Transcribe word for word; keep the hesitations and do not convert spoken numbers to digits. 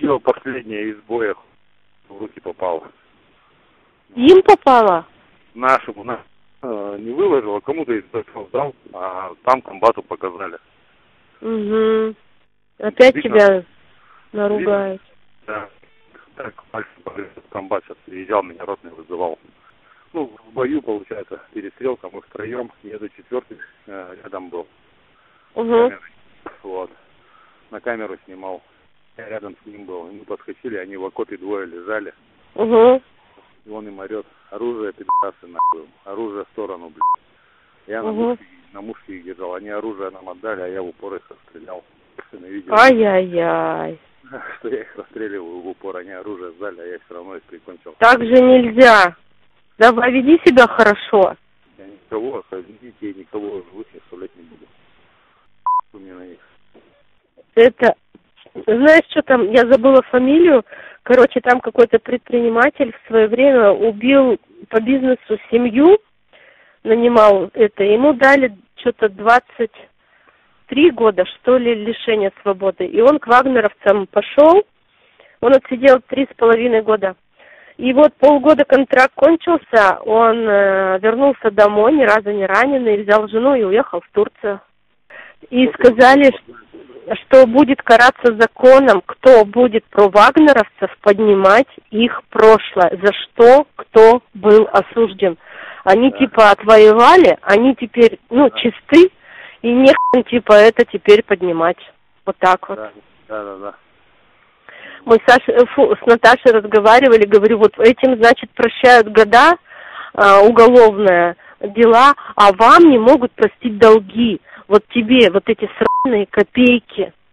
видео последнее из боя в руки попало. Им попало? Нашему, на, э, не выложил, а кому-то из бойцов дал, а там комбату показали. Угу. Опять видно, тебя наругают. Да. Так, пальцем погрызет, комбат сейчас приезжал, меня ротный вызывал. Ну, в бою, получается, перестрелка, мы втроем, еду четвертый, э, рядом был. Угу. Вот. На камеру снимал. Я рядом с ним был. Мы подскочили, они в окопе двое лежали. Угу. И он им орет: оружие, пидорасы, нахуй. Оружие в сторону, блядь. Я угу. на мушке, на мушке их держал. Они оружие нам отдали, а я в упор их расстрелял. Ай-яй-яй. Что я их расстреливаю в упор, они оружие сдали, а я все равно их прикончил. Так же нельзя. Давай, веди себя хорошо. Я никого, видите, я никого живых оставлять не буду. У меня на них. Это, знаешь, что там, я забыла фамилию. Короче, там какой-то предприниматель в свое время убил по бизнесу семью, нанимал это. Ему дали что-то двадцать три года, что ли, лишения свободы. И он к вагнеровцам пошел, он отсидел три с половиной года. И вот полгода контракт кончился, он э, вернулся домой, ни разу не раненый, взял жену и уехал в Турцию. И сказали, что будет караться законом, кто будет про вагнеровцев поднимать их прошлое, за что кто был осужден. Они да. типа отвоевали, они теперь, ну, да. чисты, и нехрен типа это теперь поднимать. Вот так вот. Да, да, да. да. Мы с, Сашей, фу, с Наташей разговаривали, говорю, вот этим, значит, прощают года, а, уголовные дела, а вам не могут простить долги. Вот тебе вот эти сраные копейки.